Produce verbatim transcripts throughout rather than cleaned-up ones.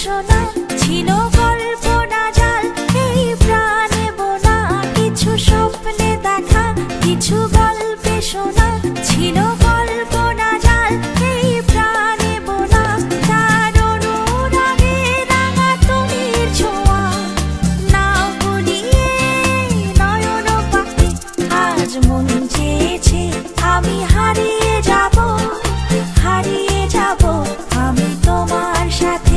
শোনা ছিল কল্পনা জাল, এই প্রাণে বোনা কিছু স্বপ্নে দেখা, কিছু গল্পে শোনা ছিল কল্পনা জাল, এই প্রাণে বোনা তার অনুরাগে রাঙা তুমির ছোঁয়া, নাও বলিয়ে নয়ন পাখি। আজ মন চেয়েছে আমি হারিয়ে যাব, হারিয়ে যাব আমি তোমার সাথে।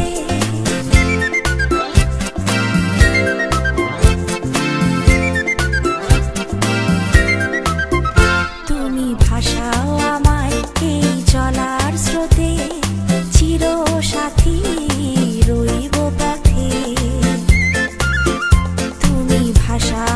তুমি ভাসাও আমায় এই চলার স্রোতে, চির সাথী রইব পথে। তুমি ভাসাও